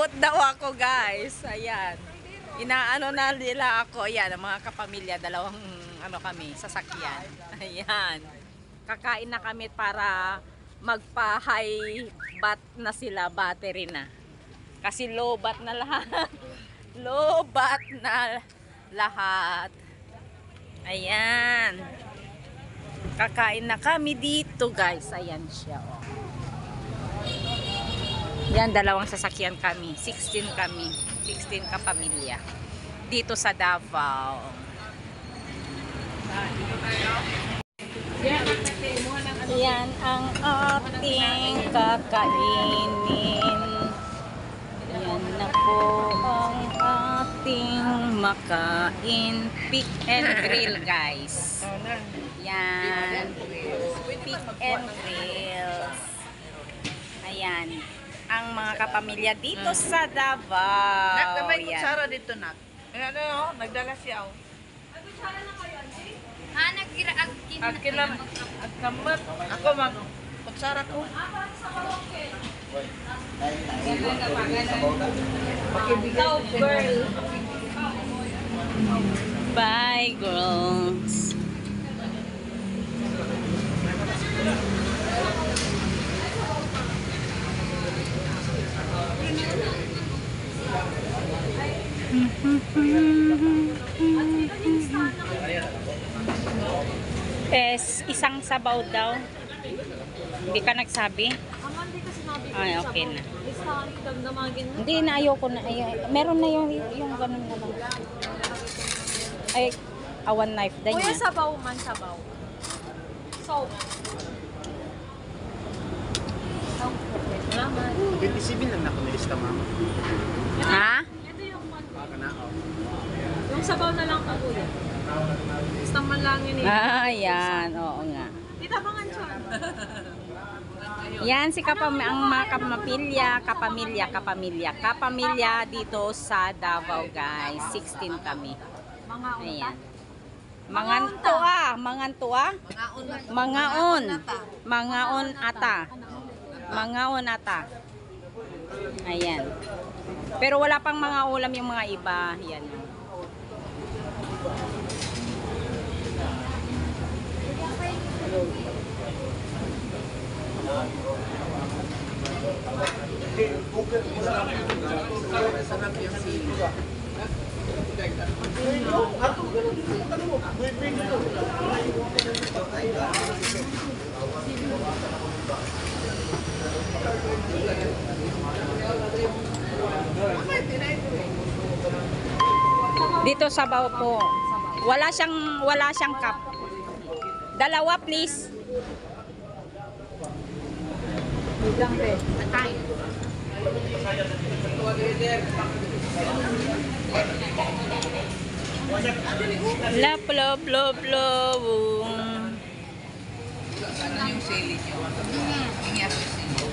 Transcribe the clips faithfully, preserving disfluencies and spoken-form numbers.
Abot daw ako, guys. Ayan. Inaano na nila ako. Ayan, ang mga kapamilya. Dalawang ano kami, sasakyan. Ayan. Kakain na kami para magpa-high bat na sila. Battery na. Kasi low bat na lahat. Low bat na lahat. Ayan. Kakain na kami dito, guys. Ayan siya, oh. Yan, dalawang sasakyan kami. sixteen kami. sixteen kapamilya. Dito sa Davao. Yan ang ating kakainin. Yan na po ang ating makain. Pick and grill, guys. Yan. Pick and grills. Ayan. Ang mga kapamilya dito hmm. sa Davao. Nak, damay kutsara dito, nak. Ano, no? Nagdala siya, oh. Kutsara na kayo, Andy? Ha, nagkira, agkin. Agkin lang, agkamat. Ako, mag, kutsara ko. Ah, parang sa karaoke. Go, girl. Bye, girls. Es, isang sabaw daw. Hindi ka nagsabi? Aman, di kasi nabi ko. Ay, okay na. Listahan ko damdamagin mo. Hindi na, ayoko na. Ay, meron na yung, yung ganun na lang. Ay, awan knife din Kuya, niya. sabaw man, sabaw. So, salamat. twenty-seven lang na kumilista, mama. Ha? Ito yung one. Baka na, oh. Yung sabaw na lang ka, kuya. Basta man lang yun eh. Ah, yan. Oo nga. Tita, bangan siya. Yan si kapam ang mga kapamilya, kapamilya, kapamilya, kapamilya dito sa Davao, guys. sixteen kami. Mga unta. Ayan. Manganto ah, manganto ah. Mangaon. Mangaon ata. Mangaon ata. Ayan. Pero wala pang mga ulam yung mga iba. Yan. Sarap yung sili. Dito sabaw po. Wala siyang wala siyang cup. Dalawa please. Biglang pe. Atay. Lop lop lop lop. Ano yung sili nyo? Ingat yung sili.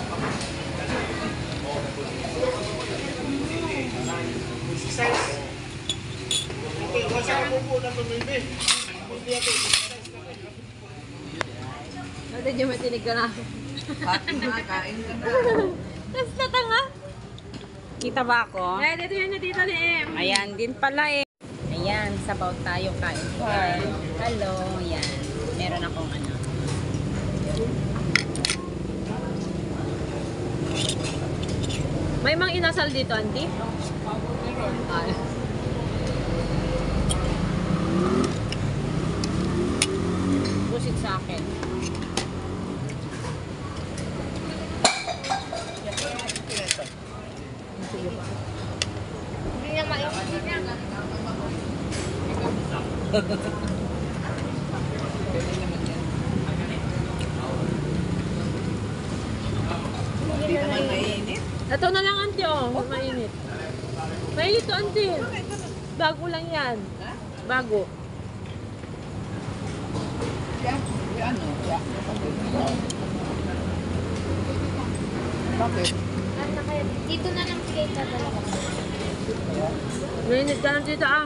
Natin yung matinig ka na. Pati makakain ka na. Tapos natanga. Kita ba ako? Eh, dito yun na dito ni Em. Ayan din pala eh. Ayan, sabaw tayo kain. Hello, yan. Meron akong ano. May mang inasal dito, Auntie? Ay. Busit sa akin. Hindi niya maayos. Hindi naman mainit. Ito na lang, Auntie, oh. Mainit. Mainit to, Auntie. Bago lang yan. Bago. Yan, ano? Bakit? Ano kayo? Dito na lang kayo dadala. Mainit ka lang dito, ah.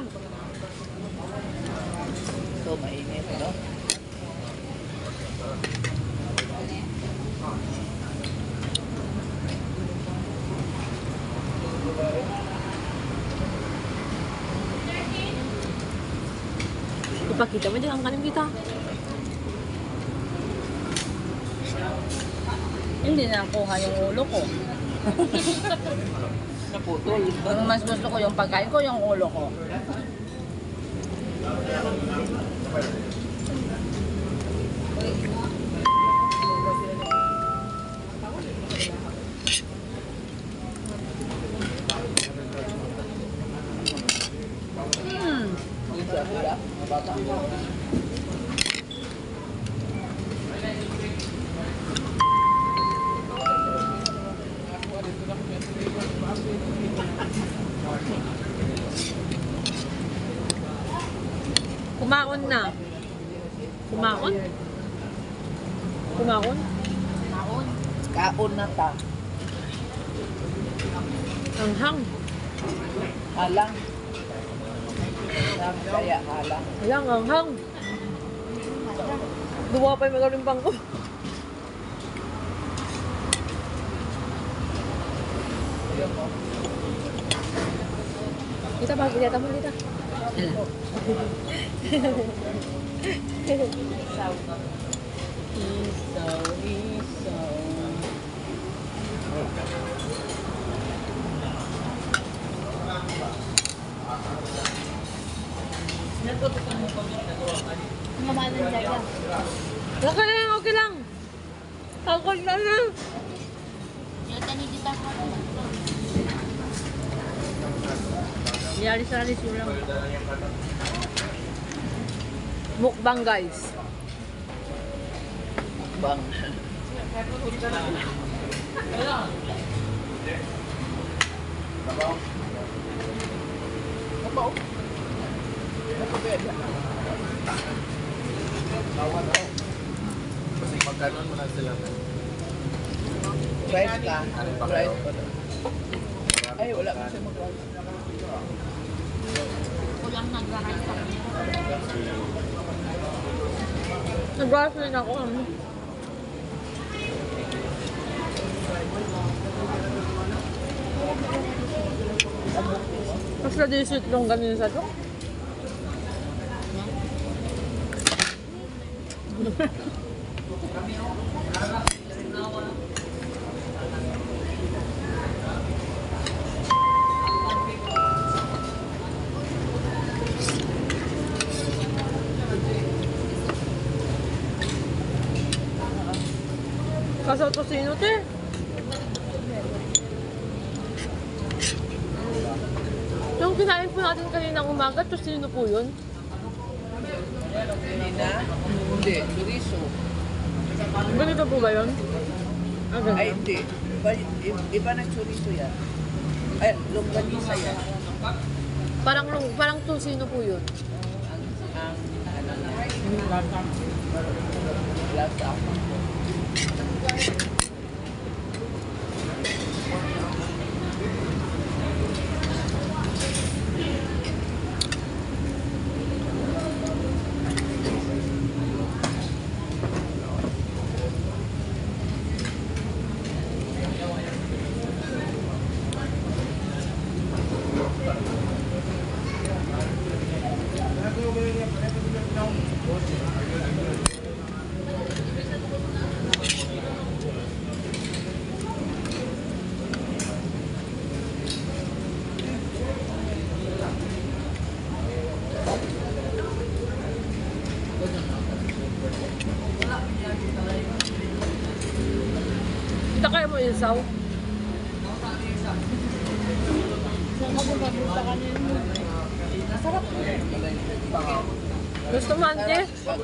So, mainit, no? Ipakita mo din ang kanin kita. Hindi na nakuha yung ulo ko. Naputol. Ang mas gusto ko yung pagkain ko, yung ulo ko. Mm. Kumaon na. Kumaon? Kumaon? Kaon na ta. Ang hang. Halang. Halang kaya halang. Alang, ang hang. Duwa pa yung magalimbang ko. Kita ba? Kita mo kita. Isaw, isaw. Mamanan dyan. Okay lang, okay lang. Takot na lang. Yung tanidita ko. Yaris-yaris yun lang. Mukbang guys. Bang. Kasi magkaroon mo na sila. Rice ka. Ano ba kayo? Rice pa. Ay, wala ko siya mag-rice. Kulang nagra-rice ako. Nag-brush rin ako. Ano? Mas na din sweet long ganun sa to. Kaso to sino te? Yung kinain po natin kaninang umaga, to sino po yun? Nina? Hindi. Chorizo. Ganito po ba yun? Ah, ganun. Ay, hindi. Iba, iba ng chorizo yan. Ay, longganisa yan. Parang, parang to sino po yun? Ang, ang, ano na. Lasa. Kita kayo mo isaw? Saan ka pumapunta kanina mo? Masarap mo. Gusto mo, ante?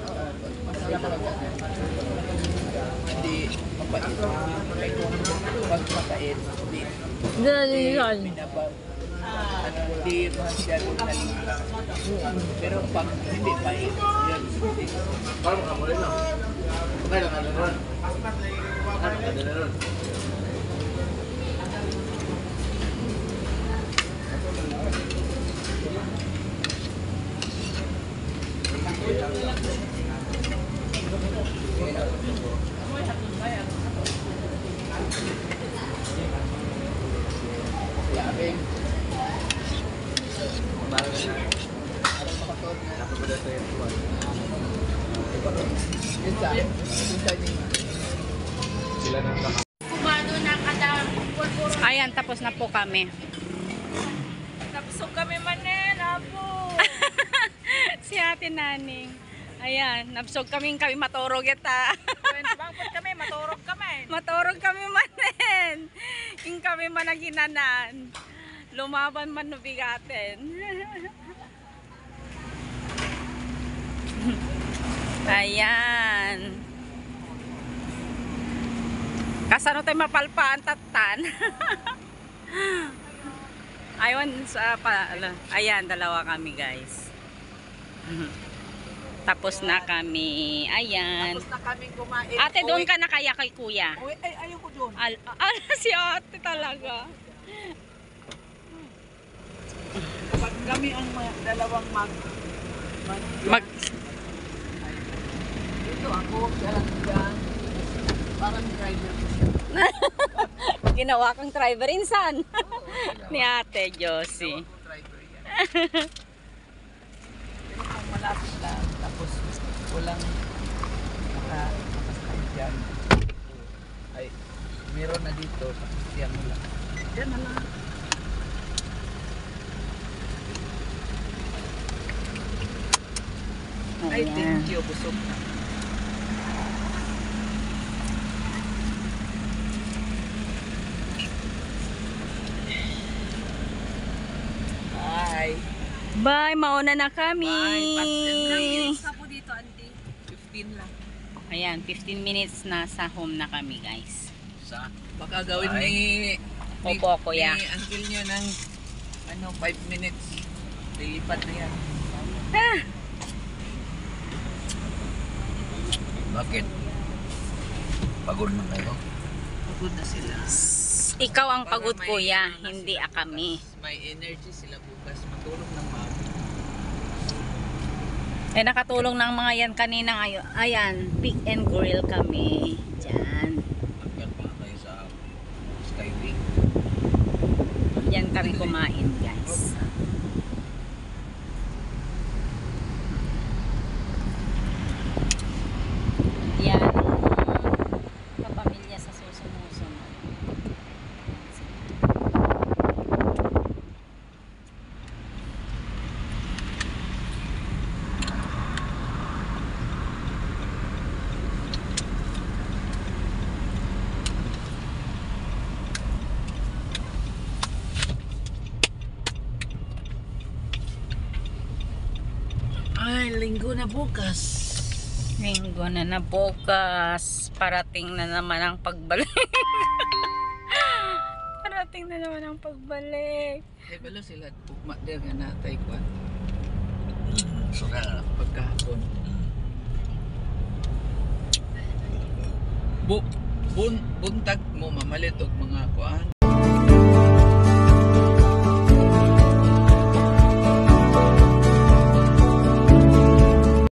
Hindi mapait. Pag mapait, hindi. Hindi na nilihan. Pinabag. Ano, hindi masyadong nalihan. Pero pag hindi pait, yun. Parang mga muli na. Okay lang, ano nun? Ano ka na nun? Labing. Parang makatod. Napapagod sa ito. Isa. Isa ni. Sila na lang. Kumado na kada pulpuro. Ayan, tapos na po kami. Tapos kami manen, apo. Si Ate Naning. Ayan, nabsog kami kami maturog ita. Bangpot kami, maturog kami. Maturog kami manen. King kami managinanan. Lumaban man nubigaten. Ayan. Kasano tayo mapalpaan tatan? Ayun sa pa, ala, ayan, dalawa kami guys. Tapos na kami. Ayan. Tapos na kaming kumain. Ate, doon ka na kaya kay kuya? Uy, ay, ayaw ko doon. Al ala si ate talaga. Kapag kami ang mga dalawang mag... mag... Mag Dito ako, siya lang dyan. Parang driver ko siya. ginawa kang driver insan. Ni Ate Josie. Ako driver yan. Pero kung malapit lang, tapos walang naka, nakasakay dyan. Ay, meron na dito, tapos siya mo lang. Diyan na lang. Ay, Ayan. thank you. Busog na. Bye. Bye, mauna na kami. Bye. Patin Isa po dito, auntie. fifteen lang. Ayan, fifteen minutes na sa home na kami, guys. Sa? Baka gawin ni... Opo, kuya. Ni uncle nyo ng ano, five minutes. Lilipat na yan. Ah, Bakit? Pagod na kayo? Pagod na sila. ikaw ang Para pagod, may kuya, ano na hindi sila ah, kami. bukas. May energy sila bukas. Matulog ng mga. Eh, nakatulong ng mga yan kanina ngayon. Ayan, pick and grill kami. Diyan. Akyat pa kayo sa Skyway. Diyan kami kumain, guys. Yan. Kapamilya sa susunod-sunod. Ay, linggo na bukas. Linggo na na bukas. Parating na naman ang pagbalik. Parating na naman ang pagbalik. Ay, balo sila. Pugma din nga natay ko. So na. Pagkahapon. Bu buntag mo mamalit og mga kuan.